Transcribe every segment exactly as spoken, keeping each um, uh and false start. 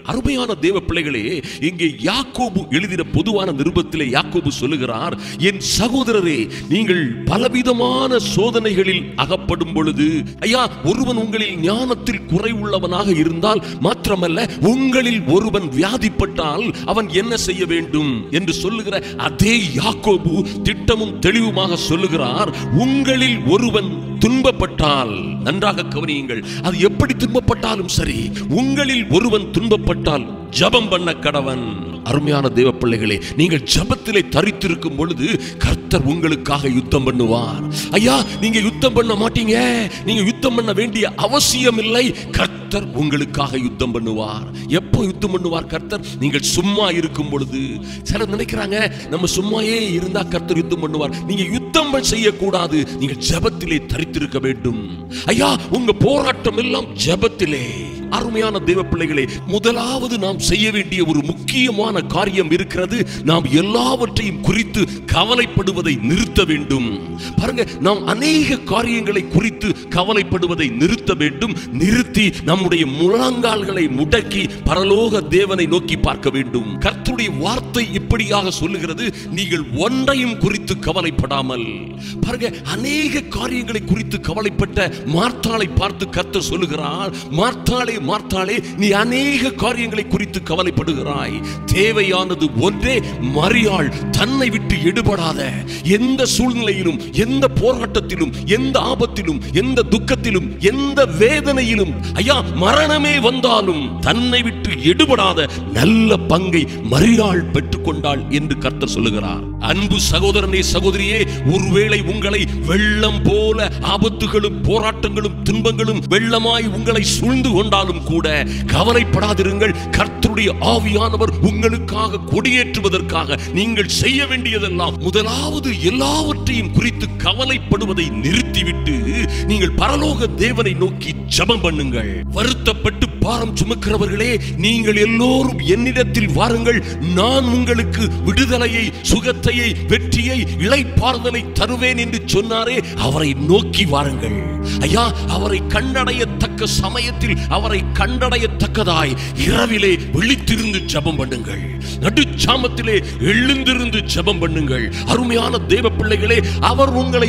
அருமையான தேவ பிள்ளைகளே, இங்கே யாக்கோபு எழுதின பொதுவான நிருபத்திலே யாக்கோபு சொல்லுகிறார், என் சகோதரரே, நீங்கள் பலவிதமான சோதனைகளில் அகப்படும் பொழுது, ஐயா, ஒருவன் உங்களில் ஞானத்தில் குறைவுள்ளவனாக இருந்தால் மாத்திரமல்ல, உங்களில் ஒருவன் வியாதிப்பட்டால் அவன் என்ன செய்ய வேண்டும் என்று சொல்லுகிற அதே யாக்கோபு திட்டமும் தெளிவுமாக சொல்லுகிறார், உங்களில் ஒருவன் துன்பப்பட்டால், நன்றாக கவனியுங்கள், அது எப்படி துன்பப்பட்டாலும் சரி, உங்களில் ஒருவன் துன்பப்பட்டால் ஜெபம் பண்ண கடவன். அருமையான தேவ பிள்ளைகளே, நீங்கள் ஜெபத்திலே தரித்திருக்கும் பொழுது கர்த்தர் உங்களுக்காக யுத்தம் பண்ணுவார். ஐயா, நீங்க யுத்தம் பண்ண மாட்டீங்க, நீங்க யுத்தம் பண்ண வேண்டிய அவசியம் இல்லை. கர்த்தர் உங்களுக்காக யுத்தம் பண்ணுவார். எப்போ யுத்தம் பண்ணுவார் கர்த்தர்? நீங்கள் சும்மா இருக்கும் பொழுது. சிலர் நினைக்கிறாங்க நம்ம சும்மாயே இருந்தா கர்த்தர் யுத்தம் பண்ணுவார். நீங்க யுத்தம் செய்யக்கூடாது, நீங்கள் ஜெபத்திலே தரித்திருக்க வேண்டும். ஐயா, உங்க போராட்டம் எல்லாம் ஜெபத்திலே. அருமையான தேவ பிள்ளைகளே, முதலாவது நாம் செய்ய வேண்டிய ஒரு முக்கியமான காரியம் இருக்கிறது. நாம் எல்லாவற்றையும் குறித்து கவலைப்படுவதை நிறுத்த வேண்டும். பாருங்க, நாம் அநேக காரியங்களை குறித்து கவலைப்படுவதை நிறுத்த வேண்டும். நிறுத்தி நம்முடைய முழங்கால்களை முடக்கி பரலோக தேவனை நோக்கி பார்க்க வேண்டும். கர்த்தருடைய வார்த்தை இப்படியாக சொல்லுகிறது, நீங்கள் ஒன்றையும் குறித்து கவலைப்படாமல். பாருங்க, அநேக காரியங்களை குறித்து கவலைப்பட்ட மார்த்தாளை பார்த்து கர்த்தர் சொல்லுகிறார், மார்த்தாளே மார்த்தாளே, நீ அநேக காரியங்களை குறித்து கவலைப்படுகிறாய். தேவையானது ஒன்றே, மரியாள் தன்னை விட்டு எடுபடாத, எந்த சூழ்நிலையிலும், எந்த போராட்டத்திலும், எந்த ஆபத்திலும், எந்த துக்கத்திலும், எந்த வேதனையிலும், ஐயா, மரணமே வந்தாலும் தன்னை விட்டு எடுபடாத நல்ல பங்கை மரியாள் பெற்றுக்கொண்டாள் என்று கர்த்தர் சொல்லுகிறார். அன்பு சகோதரனே, சகோதரியே, ஒருவேளை உங்களை வெள்ளம் போல ஆபத்துகளும் போராட்டங்களும் துன்பங்களும் வெள்ளமாய் உங்களை சூழ்ந்து கொண்டாலும் கூட கவலைப்படாதிருங்கள். கர்த்தருடைய ஆவியானவர் உங்களுக்காக கொடியேற்றுவதற்காக நீங்கள் செய்ய வேண்டியதெல்லாம், முதலாவது எல்லாவற்றையும் குறித்து கவலைப்படுவதை நிறுத்திவிட்டு நீங்கள் பரலோக தேவனை நோக்கி ஜெபம் பண்ணுங்கள். வருத்தப்பட்டு பாரம் சுமக்கிறவர்களே, நீங்கள் எல்லோரும் என்னிடத்தில் வாருங்கள், நான் உங்களுக்கு விடுதலையை, சுகத்தையை, வெற்றியை, இளைப்பாறுதலை தருவேன் என்று சொன்னாரே, அவரை நோக்கி வாருங்கள். ஐயா, அவரை கண்டடையத்தக்க சமயத்தில் அவரை கண்டடையத்தக்கதாய் இரவிலே விழித்திருந்து ஜெபம் பண்ணுங்கள். நடுச்சாமத்திலே எழுந்திருந்து ஜெபம் பண்ணுங்கள். அருமையான தேவ பிள்ளைகளே, அவர் உங்களை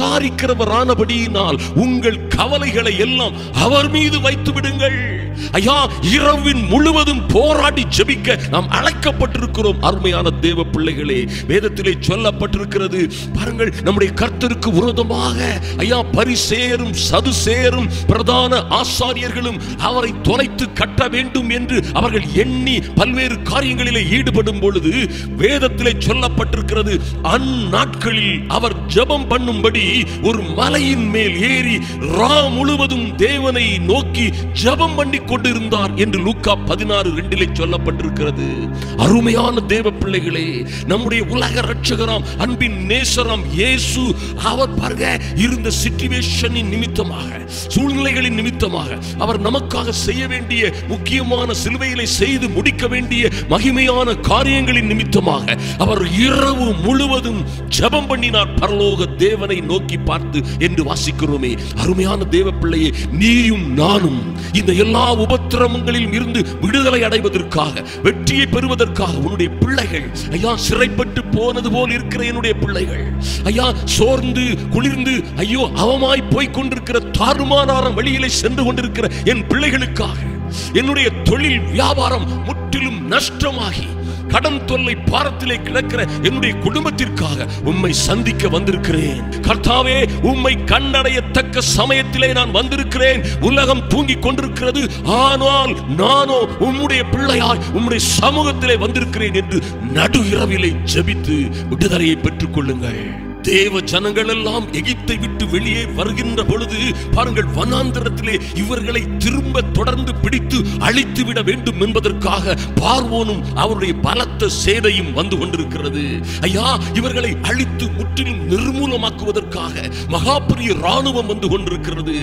விசாரிக்கிறவரானபடியினால் உங்கள் கவலைகளை எல்லாம் அவர் மீது வைத்து விடுங்கள். ஐயா, இரவின் முழுவதும் போராடி ஜெபிக்க நாம் அழைக்கப்பட்டிருக்கிறோம். அருமையான தேவ பிள்ளைகளே, வேதத்திலே சொல்லப்பட்டிருக்கிறது, பாருங்கள், நம்முடைய கர்த்தருக்கு விரோதமாக ஐயா பரிசேயரும் சதுசேயரும் பிரதான ஆசாரியர்களும் அவரை தொலைத்து கட்ட வேண்டும் என்று அவர்கள் எண்ணி பல்வேறு காரியங்களிலே ஈடுபடும் பொழுது வேதத்திலே சொல்லப்பட்டிருக்கிறது, அந்நாட்களில் அவர் ஜெபம் பண்ணும்படி ஒரு மலையின் மேல் ஏறி ரா முழுவதும் தேவனை நோக்கி ஜெபம் பண்ணி கொண்டிருந்தார் என்று லூக்கா பதினாறு இரண்டிலே சொல்லப்பட்டிருக்கிறது. அருமையான தேவ பிள்ளைகளே, நம்முடைய உலக ரட்சகராம் அன்பின் நேசராம் இயேசு, அவர் பாருங்க, இருந்த சிச்சுவேஷனின் நிமித்தமாக, சூழ்நிலைகளின் நிமித்தமாக, அவர் நமக்காக செய்ய வேண்டிய முக்கியமான சிலுவையிலே செய்து முடிக்க வேண்டிய மகிமையான காரியங்களின் நிமித்தமாக அவர் இரவு முழுவதும் ஜெபம் பண்ணினார் பரலோக தேவனை நோக்கி பார்த்து என்று வாசிக்கிறோமே. அருமையான தேவ பிள்ளையே, நீயும் நானும் இந்த எல்லா உபத்திரவங்களில் இருந்து விடுதலை அடைவதற்காக, வெற்றியை பெறுவதற்காக, உன்னுடைய பிள்ளைகள் ஐயா சிறைப்பட்டு போனது போல் இருக்கிற என்னுடைய பிள்ளைகள், ஐயா சோர்ந்து குளிர்ந்து ஐயோ அவமாய் போய் கொண்டிருக்கிற தாறுமாறான வழியிலே சென்று கொண்டிருக்கிற என் பிள்ளைகளுக்காக, என்னுடைய தொழில் வியாபாரம் முற்றிலும் நஷ்டமாகி கடன் தொல்லை பாரத்திலே கிடக்கிற என்னுடைய குடும்பத்திற்காக உம்மை சந்திக்க வந்திருக்கிறேன். கர்த்தாவே, உம்மை கண்டடையத்தக்க சமயத்திலே நான் வந்திருக்கிறேன். உலகம் தூங்கிக் கொண்டிருக்கிறது, ஆனால் நானோ உம்முடைய பிள்ளையாய் உம்முடைய சமூகத்திலே வந்திருக்கிறேன் என்று நடு இரவிலே ஜெபித்து விடுதலையை பெற்றுக் கொள்ளுங்கள். தேவ ஜனங்கள் எல்லாம் எகிப்தை விட்டு வெளியே வருகின்ற பொழுது பாருங்கள், வனாந்திரத்திலே இவர்களை திரும்ப தொடர்ந்து பிடித்து அழித்து விட வேண்டும் என்பதற்காக பார்வோனும் அவருடைய பலத்த சேனையும் வந்து கொண்டிருக்கிறது. ஐயா, இவர்களை அழித்து முற்றிலும் நிர்மூலமாக்குவதற்காக மகாபெரிய ராணுவம் வந்து கொண்டிருக்கிறது. அப்போ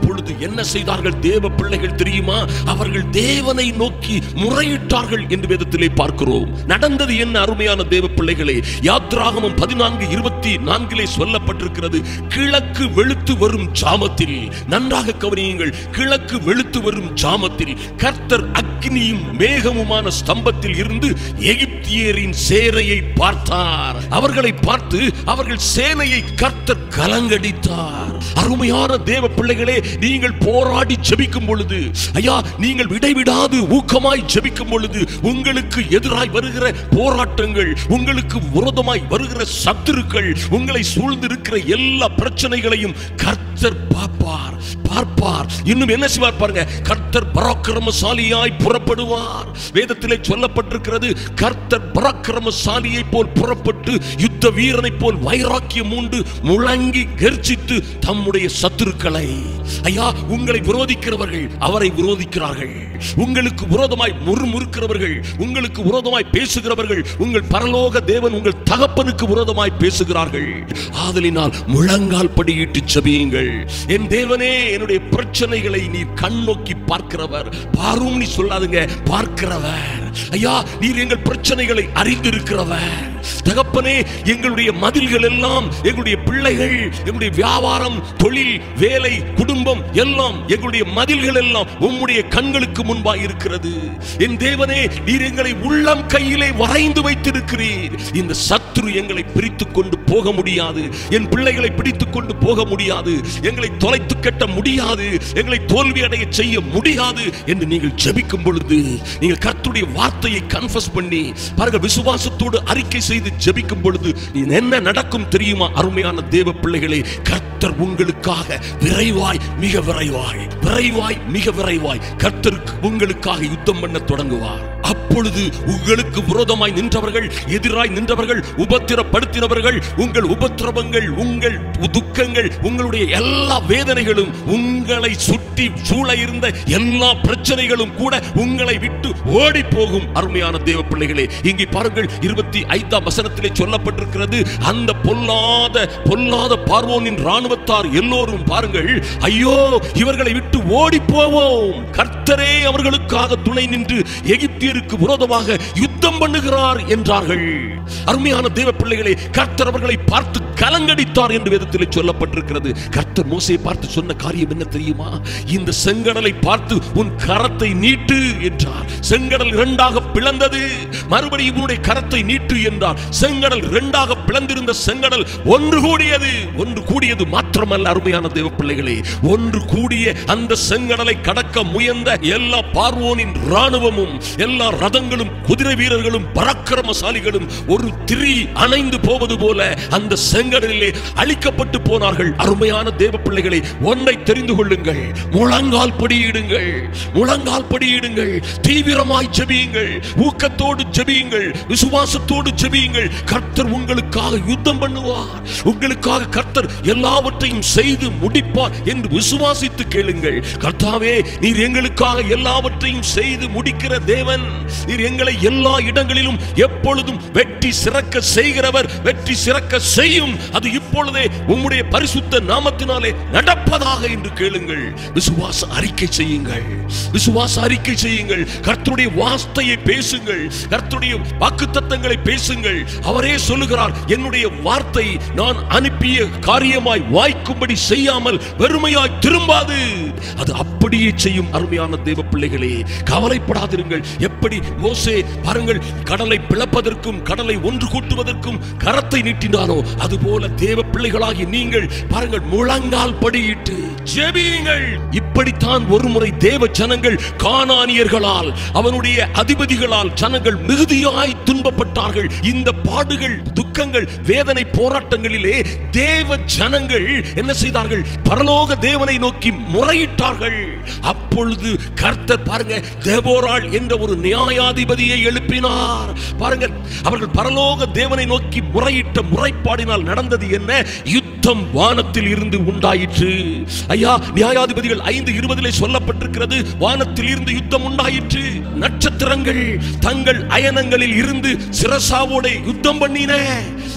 அப்பொழுது என்ன செய்தார்கள் தேவ பிள்ளைகள் தெரியுமா? அவர்கள் தேவனை நோக்கி முறையிட்டார்கள் என்று வேதத்திலே பார்க்கிறோம். நடந்தது என்ன அருமையான தேவ பிள்ளைகளே? யாத்ராகமம் பதினான்கு இருபத்தி நான்கிலே சொல்லப்பட்டிருக்கிறது, கிழக்கு வெளுத்து வரும் ஜாமத்தில், நன்றாக கவனியுங்கள், கிழக்கு வெளுத்து வரும் ஜாமத்தில் கர்த்தர் அக்கினியும் மேகமுமான ஸ்தம்பத்தில் இருந்து எகிப்தியரின் சேனையை பார்த்தார். அவர்களை பார்த்து அவர்கள் சேனையை கர்த்தர் கலங்கடித்தார். அருமையான தேவ பிள்ளைகளே, நீங்கள் போராடி ஜெபிக்கும் பொழுது, ஐயா நீங்கள் இடைவிடாது ஊக்கமாய் ஜெபிக்கும் பொழுது, உங்களுக்கு எதிராய் வருகிற போராட்டங்கள், உங்களுக்கு விரோதமாய் வருகிற சத்துருக்கள், உங்களை சூழ்ந்திருக்கிற எல்லா பிரச்சனைகளையும் கர்த்தர் பார்ப்பார் பார்ப்பார் இன்னும் என்ன செய்வார் பாருங்க, கர்த்தர் பராக்கிரமசாலியாய் புறப்படுவார். வேதத்திலே சொல்லப்பட்டிருக்கிறது, கர்த்தர் பராக்கிரமசாலியை போல் புறப்பட்டு யுத்த வீரனை போல் வைராக்கியம் உண்டு முழங்கி கர்ஜித்து தம்முடைய சத்துருக்களை, ஐயா உங்களை விரோதிக்கிறவர்கள் அவரை விரோதிக்கிறார்கள், உங்களுக்கு விரோதமாய் முறுமுறுக்கிறவர்கள், உங்களுக்கு விரோதமாய் பேசுகிறவர்கள், உங்கள் பரலோக தேவன் உங்கள் தகப்பனுக்கு விரோதமாய் பேசுகிறார்கள். ஆதலினால் முழங்கால் படியிட்டு ஜெபியுங்கள். என் தேவனே, என்னுடைய பிரச்சனைகளை நீர் கண்ணோக்கி பார்க்கிறவர், பாரும் நீ சொல்லாதுங்க, பார்க்கிறவர். ஐயா நீர் எங்கள் பிரச்சனைகளை அறிந்திருக்கிறவர். தகப்பனே, எங்களுடைய மதில்கள் எல்லாம், எங்களுடைய பிள்ளைகள், எங்களுடைய வியாபாரம், தொழில், வேலை, குடும்பம் எல்லாம், எங்களுடைய மதில்கள் எல்லாம் உம்முடைய கண்களுக்கு முன்பாக இருக்கிறது. என் தேவனே, நீர் எங்களை உள்ளம் கையிலே வரைந்து வைத்திருக்கிறீர். இந்த சத்துரு எங்களை பிரித்துக் கொண்டு போக முடியாது, என் பிள்ளைகளை பிடித்துக் கொண்டு போக முடியாது, எங்களை தொலைத்து கட்ட முடியாது, எங்களை தோல்வி அடைய செய்ய முடியாது என்று நீங்கள் ஜெபிக்கும் பொழுது, நீங்கள் கர்த்தருடைய வார்த்தையை கன்ஃபஸ் பண்ணி பாருங்க, விசுவாசத்தோடு அறிக்கை செய்து ஜெபிக்கும் பொழுது என்ன நடக்கும் தெரியுமா? அருமையான தேவ பிள்ளைகளே, கர்த்தர் உங்களுக்காக விரைவாய் மிக விரைவாய் விரைவாய் மிக விரைவாய் கர்த்தருக்கு உங்களுக்காக யுத்தம் பண்ண தொடங்குவார். அப்பொழுது உங்களுக்கு விரோதமாய் நின்றவர்கள், எதிராய் நின்றவர்கள், உபத்திரப்படுத்தினவர்கள், உங்கள் உபத்திரவங்கள், உங்கள் துக்கங்கள், உங்களுடைய எல்லா வேதனைகளும், உங்களை சுற்றி சூழ இருந்த எல்லா பிரச்சனைகளும் கூட உங்களை விட்டு ஓடி போகும். அருமையான தேவ பிள்ளைகளே, இங்கே பாருங்கள், இருபத்தி ஐந்தாம் வசனத்திலே சொல்லப்பட்டிருக்கிறது, அந்த பொல்லாத பொல்லாத பார்வோனின் ராணுவத்தார் எல்லோரும் பாருங்கள், ஐயோ இவர்களை விட்டு ஓடி போவோம், கர்த்தரே அவர்களுக்காக துணை நின்று எகிப்தியருக்கு விரோதமாக யுத்தம் பண்ணுகிறார் என்றார்கள். அருமையான தேவ பிள்ளைகளே, கர்த்தர் அவர்களை பார்த்து கலங்கடித்தார் என்று வேதத்தில் சொல்லப்பட்டிருக்கிறது. கர்த்தர் மோசேயை பார்த்து சொன்ன காரியம் என்ன தெரியுமா? இந்த செங்கடலை பார்த்து உன் கரத்தை நீட்டு என்றார். செங்கடல் இரண்டாக பிளந்தது. மறுபடியும் உன்னுடைய கரத்தை நீட்டு என்றார். செங்கடல் இரண்டாக பிளந்திருந்த செங்கடல் ஒன்று கூடியது. ஒன்று கூடியது மாத்திரமல்ல அருமையான தேவ பிள்ளைகளே, ஒன்று கூடிய அந்த செங்கடலை கடக்க முயன்ற எல்லா பார்வோனின் ராணுவமும், எல்லா ரதங்களும், குதிரை வீரர்களும், பராக்கிரமசாலிகளும் ஒரு திரி அணைந்து போவது போல அந்த செங்கடலிலே அழிக்கப்பட்டு போனார்கள். அருமையான தேவ பிள்ளைகளை, ஒன்றை தெரிந்து கொள்ளுங்கள், முழங்கால் படியிடுங்கள், முழங்கால் படியிடுங்கள், தீவிரமாய் ஜெபியுங்கள், ஊக்கத்தோடு ஜெபியுங்கள், விசுவாசத்தோடு ஜெபியுங்கள். கர்த்தர் உங்களுக்காக யுத்தம் பண்ணுவார். உங்களுக்காக கர்த்தர் எல்லாவற்றையும் செய்து முடிப்பார் என்று விசுவாசித்து கேளுங்கள். கர்த்தாவே, நீர் எங்களுக்காக எல்லாவற்றையும் செய்து முடிக்கிற தேவன், நீர் எங்களை எல்லா இடங்களிலும் எப்பொழுதும் வெற்றி சிறக்க செய்கிறவர், வெற்றி சிறக்க செய்யும். அது இப்பொழுதே உம்முடைய பரிசுத்த நாமத்தினாலே நடப்பதாக என்று கேளுங்கள். விசுவாச அறிக்கை செய்யுங்கள், விசுவாச அறிக்கை செய்யுங்கள். கர்த்தருடைய வார்த்தையை பேசுங்கள், கர்த்தருடைய வாக்குத்தத்தங்களை பேசுங்கள். அவரே சொல்லுகிறார், என்னுடைய வார்த்தை நான் அனுப்பிய காரியமாய் வாய்க்கும்படி செய்யாமல் வெறுமையாய் திரும்பாது, அது அப்படியே செய்யும். அருமையான தேவ பிள்ளைகளே, கவலைப்படாதிருங்கள். எப்படி மோசே பாருங்கள், கடலை பிளப்பதற்கும் கடலை ஒன்று கூட்டுவதற்கும் கரத்தை நீட்டினானோ, அதுபோல தேவ பிள்ளைகளாகி நீங்கள் பாருங்கள், முழங்கால் படியிட்டு ஜெபியுங்கள். இப்படித்தான் ஒருமுறை தேவ ஜனங்கள் கானானியர்களால், அவனுடைய அதிபதிகளால் ஜனங்கள் மிகுதியாய் துன்பப்பட்டார்கள். இந்த பாடுகள், துக்கங்கள், வேதனை, போராட்டங்களிலே தேவ ஜனங்கள் என்ன செய்தார்கள்? பரலோக தேவனை நோக்கி முறையிட்டார்கள். அப்பொழுது கர்த்தர் பாருங்க, தேவோராள் என்ற ஒரு நியாயாதிபதியை எழுப்பினார். பாருங்க, அவர்கள் பரலோக தேவனை நோக்கி முறையிட்ட முறைப்பாடினால் நடந்தது என்ன? யுத்தம் வானத்தில் இருந்து உண்டாயிற்று. ஐயா, நியாயாதிபதிகள் ஐந்து இருபதிலே சொல்லப்பட்டிருக்கிறது, வானத்தில் இருந்து யுத்தம் உண்டாயிற்று. நட்சத்திரங்கள் தங்கள் அயனங்களில் இருந்து சிரசாவோட யுத்தம் பண்ணின.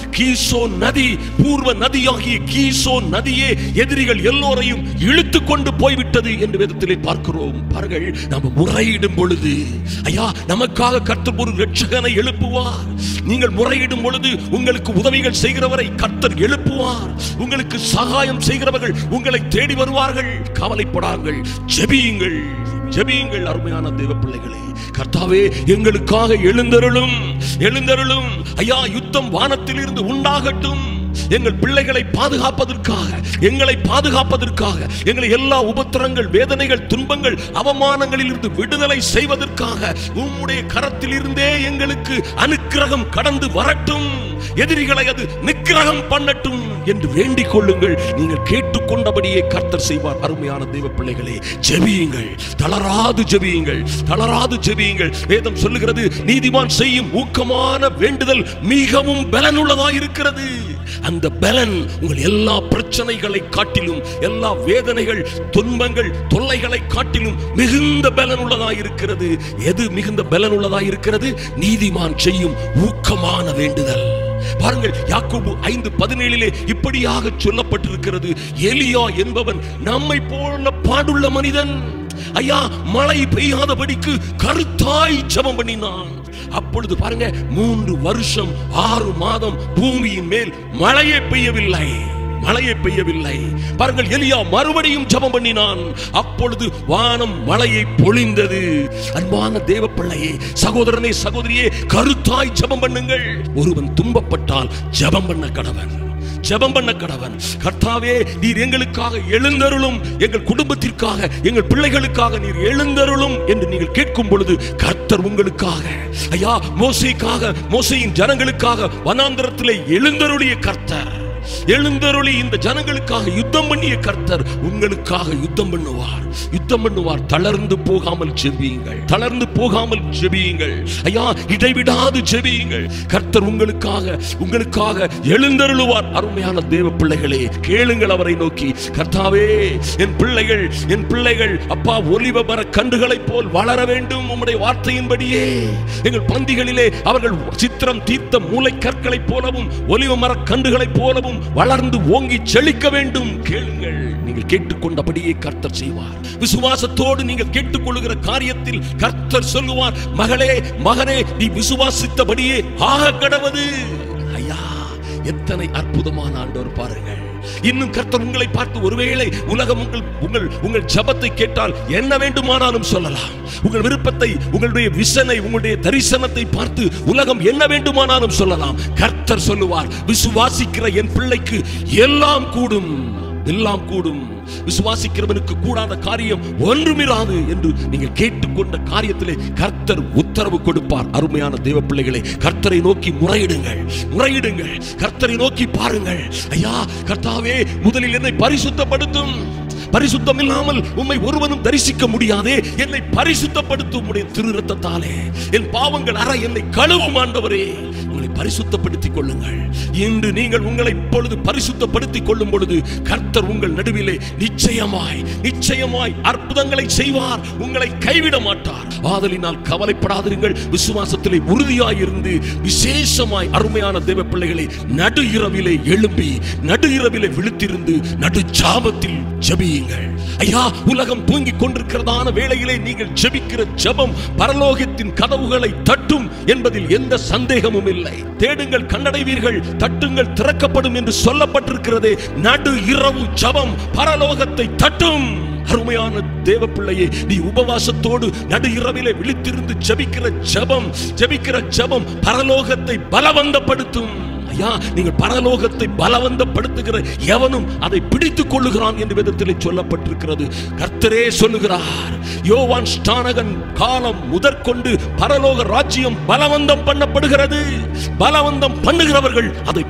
கீசோன் நதி, பூர்வ நதியாகிய கீசோன் நதியே எதிரிகள் எல்லோரையும் இழுத்து கொண்டு போய்விட்டது என்று வேதத்திலே பார்க்கிறோம். பாருங்கள், நாம் முறையிடும் பொழுது ஐயா நமக்காக கர்த்தர் ஒரு இரட்சகனை எழுப்புவார். நீங்கள் முறையிடும் பொழுது உங்களுக்கு உதவிகள் செய்கிறவரை கர்த்தர் எழுப்புவார். உங்களுக்கு சகாயம் செய்கிறவர்கள் உங்களை தேடி வருவார்கள். கவலைப்படாங்கள், ஜெபியுங்கள், ஜெபியுங்கள். அருமையான தேவ பிள்ளைகளே, கர்த்தாவே எங்களுக்காக எழுந்தருளும், எழுந்தருளும். ஐயா, யுத்தம் வானத்தில் இருந்து உண்டாகட்டும். எங்கள் பிள்ளைகளை பாதுகாப்பதற்காக, எங்களை பாதுகாப்பதற்காக, எங்களை எல்லா உபத்திரங்கள், வேதனைகள், துன்பங்கள், அவமானங்களில் இருந்து விடுதலை செய்வதற்காக உம்முடைய கரத்தில் இருந்தே எங்களுக்கு அனுக்கிரகம் கடந்து வரட்டும். எதிரிகளை அது நிக்கிரகம் பண்ணட்டும் என்று வேண்டிக் கொள்ளுங்கள். நீங்கள் கேட்டுக்கொண்டபடியே கர்த்தர் செய்வார். அருமையான தேவ பிள்ளைகளே, ஜெபியுங்கள், தளராது ஜெபியுங்கள், தளராது ஜெபியுங்கள். வேதம் சொல்லுகிறது, நீதிமான் செய்யும் ஊக்கமான வேண்டுதல் மிகவும் பலனுள்ளதாக இருக்கிறது. அந்த பலன் உங்கள் எல்லா பிரச்சனைகளை காட்டிலும், எல்லா வேதனைகள், துன்பங்கள், தொல்லைகளை காட்டிலும் மிகுந்த பலன் உள்ளதாக இருக்கிறது. எது மிகுந்த பலன் உள்ளதாக இருக்கிறது? நீதிமான் செய்யும் ஊக்கமான வேண்டுதல். பாருங்கள், யாக்கோபு ஐந்து பதினேழிலே இப்படியாக சொல்லப்பட்டிருக்கிறது, எலியா என்பவன் நம்மை போல பாடுள்ள மனிதன். ஐயா, மழை பெய்யாதபடிக்கு கருத்தாய் ஜெபம் பண்ணினான். அப்பொழுது பாருங்க, மூன்று வருஷம் ஆறு மாதம் பூமியின் மேல் மழையே பெய்யவில்லை, மழையை பெய்யவில்லை. பாருங்கள், எலியா மறுபடியும் ஜெபம் பண்ணினான். அப்பொழுது வானம் மழையை பொழிந்தது. அன்பான தேவ பிள்ளையே, சகோதரனே, சகோதரியே, கருத்தாய் ஜெபம் பண்ணுங்கள். ஒருவன் துன்பப்பட்டால் ஜெபம் பண்ண கடவன், ஜெபம் பண்ண கடவன். கர்த்தாவே, நீர் எங்களுக்காக எழுந்தருளும், எங்கள் குடும்பத்திற்காக, எங்கள் பிள்ளைகளுக்காக நீர் எழுந்தருளும் என்று நீங்கள் கேட்கும் பொழுது கர்த்தர் உங்களுக்காக, ஐயா, மோசேக்காக, மோசேயின் ஜனங்களுக்காக வனாந்தரத்திலே எழுந்தருளிய கர்த்தர், எழுந்தருளி இந்த ஜனங்களுக்காக யுத்தம் பண்ணிய கர்த்தர் உங்களுக்காக யுத்தம் பண்ணுவார், யுத்தம் பண்ணுவார். தளர்ந்து போகாமல் ஜெபியுங்கள், தளர்ந்து போகாமல் ஜெபியுங்கள். ஐயா, இடைவிடாது ஜெபியுங்கள். கர்த்தர் உங்களுக்காக, உங்களுக்காக எழுந்தருளுவார். அருமையான தேவ பிள்ளைகளே, கேளுங்கள் அவரை நோக்கி. கர்த்தாவே, என் பிள்ளைகள், என் பிள்ளைகள் அப்பா ஒலிவ மர கன்றுகளைப் போல் வளர வேண்டும் உம்முடைய வார்த்தையின்படியே. எங்கள் பந்திகளிலே அவர்கள் சித்திரம் தீர்த்த மூளை கற்களைப் போலவும் ஒலிவ மர கன்றுகளைப் போலவும் வளர்ந்து ஓங்கி செழிக்க வேண்டும். கேளுங்கள், நீங்கள் கேட்டுக்கொண்டபடியே கர்த்தர் செய்வார். விசுவாசத்தோடு நீங்கள் கேட்டுக்கொள்ளுகிற காரியத்தில் கர்த்தர் சொல்லுவார், மகளே, மகனே, நீ விசுவாசித்தபடியே ஆக கடவது. ஐயா, எத்தனை அற்புதமான ஆண்டவர் பாருங்கள். இன்னும் கர்த்தர் உங்களை பார்த்து, ஒருவேளை உலகம் உங்கள் உங்கள் உங்கள் ஜெபத்தை கேட்டால் என்ன வேண்டுமானாலும் சொல்லலாம். உங்கள் விருப்பத்தை, உங்களுடைய விசனை, உங்களுடைய தரிசனத்தை பார்த்து உலகம் என்ன வேண்டுமானாலும் சொல்லலாம். கர்த்தர் சொல்லுவார், விசுவாசிக்கிற என் பிள்ளைக்கு எல்லாம் கூடும், எல்லாம் கூடும். விசுவாசிக்கிறவனுக்கு கூடாத காரியம் ஒன்றுமிராது என்று நீங்கள் கேட்டுக்கொண்ட காரியத்திலே கர்த்தர் உத்தரவு கொடுப்பார். அருமையான தேவ பிள்ளைகளை, கர்த்தரை நோக்கி முறையிடுங்கள், முறையிடுங்கள். கர்த்தரை நோக்கி பாருங்கள். ஐயா, கர்த்தாவே, முதலில் என்னை பரிசுத்தப்படுத்தும், பரிசுத்தம் இல்லாமல் உம்மை ஒருவனும் தரிசிக்க முடியாதே, என்னை பரிசுத்தப்படுத்தும் உடைய திரு இரத்தத்தாலே என் பாவங்கள் அற என்னை கழுவும் ஆண்டவரே. உங்களை பரிசுத்தப்படுத்திக் கொள்ளுங்கள். இன்று நீங்கள் உங்களை இப்பொழுது பரிசுத்தப்படுத்திக் கொள்ளும் பொழுது கர்த்தர் உங்கள் நடுவிலே நிச்சயமாய், நிச்சயமாய் அற்புதங்களை செய்வார். உங்களை கைவிட மாட்டார். ஆதலினால் கவலைப்படாதிருங்கள். விசுவாசத்திலே உறுதியாயிருந்து விசேஷமாய் அருமையான தேவ பிள்ளைகளை, நடு இரவிலே எழும்பி, நடு இரவிலே விழித்திருந்து நடு ஜாமத்தில் ஜெபியுங்கள். ஐயா, உலகம் தூங்கிக் கொண்டிருக்கிறதான வேளையிலே நீங்கள் ஜெபிக்கிற ஜெபம் பரலோகத்தின் கதவுகளை தட்டும் என்பதில் எந்த சந்தேகமும் இல்லை. தேடுங்கள், கண்டடைவீர்கள், தட்டுங்கள், திறக்கப்படும் என்று சொல்லப்பட்டிருக்கிறதே. நடு இரவு ஜெபம் பரலோகத்தை தட்டும். அருமையான தேவ பிள்ளையே, நீ உபவாசத்தோடு நடு இரவிலே விழித்திருந்து ஜெபிக்கிற ஜெபம், ஜெபிக்கிற ஜெபம் பரலோகத்தை பலவந்தப்படுத்தும். ஐயா, நீங்கள் பரலோகத்தை பலவந்தப்படுத்துகிற எவனும் அதை பிடித்துக் கொள்ளுகிறான் என்று வேதத்திலே சொல்லப்பட்டிருக்கிறது. கர்த்தரே சொல்லுகிறார், யோவான் ஸ்நானகன் காலம் முதற்கொண்டு பரலோக ராஜ்யம் பலவந்தம் பண்ணப்படுகிறது. பலவந்தம் பண்ணுகிறவர்கள் அதை பிடித்துக்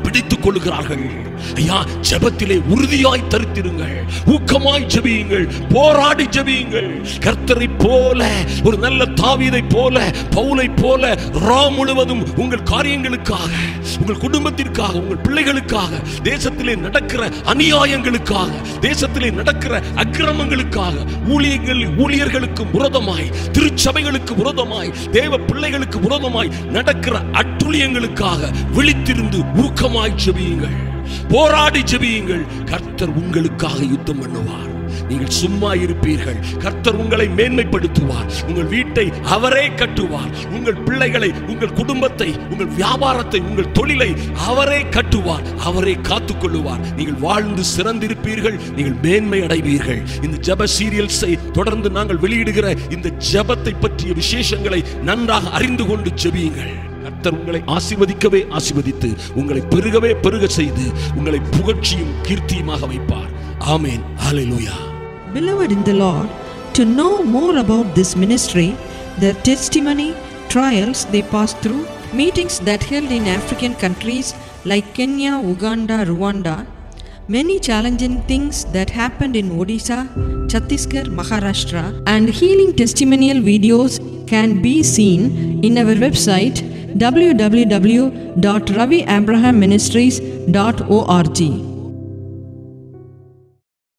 கொள்கிறார்கள். ஐயா, ஜெபத்திலே உறுதியாய் தரித்திருங்கள், ஊக்கமாய் ஜெபியுங்கள், போராடி ஜெபியுங்கள். கர்த்தரை போல, ஒரு நல்ல தாவீதை போல, பவுலை போல ரா முழுவதும் உங்கள் காரியங்களுக்காக, உங்கள் குடும்பத்திற்காக, உங்கள் பிள்ளைகளுக்காக, தேசத்திலே நடக்கிற அநியாயங்களுக்காக, தேசத்திலே நடக்கிற அக்கிரமங்களுக்காக, ஊழியர்கள் ஊழியர்களுக்கு விரோதமாய், திருச்சபைகளுக்கு விரோதமாய், தேவ பிள்ளைகளுக்கு விரோதமாய் நடக்கிற அட்டுழியங்களுக்காக விழித்திருந்து ஊக்கமாய் ஜெபியுங்கள், போராடி ஜெபியுங்கள். கர்த்தர் உங்களுக்காக யுத்தம் பண்ணுவார். நீங்கள் சும்மா இருப்பீர்கள். கர்த்தர் உங்களை மேன்மைப்படுத்துவார். உங்கள் வீட்டை அவரே கட்டுவார். உங்கள் பிள்ளைகளை, உங்கள் குடும்பத்தை, உங்கள் வியாபாரத்தை, உங்கள் தொழிலை அவரே கட்டுவார். அவரே காத்துக்கொள்ளுவார். நீங்கள் வாழ்ந்து சிறந்திருப்பீர்கள். நீங்கள் மேன்மை அடைவீர்கள். இந்த ஜெப சீரியல்ஸை தொடர்ந்து நாங்கள் வெளியிடுகிற இந்த ஜெபத்தை பற்றிய விசேஷங்களை நன்றாக அறிந்து கொண்டு ஜெபியுங்கள். கர்த்தர் உங்களை ஆசீர்வதிக்கவே ஆசீர்வதித்து, உங்களை பெருகவே பெருக செய்து, உங்களை புகழ்ச்சியும் கீர்த்தியுமாக வைப்பார். ஆமென். ஹல்லேலூயா. Beloved in the Lord, to know more about this ministry, their testimony, trials they passed through, meetings that held in African countries like Kenya, Uganda, Rwanda, many challenging things that happened in Odisha, Chhattisgarh, Maharashtra, and healing testimonial videos can be seen in our website w w w dot ravi abraham ministries dot org.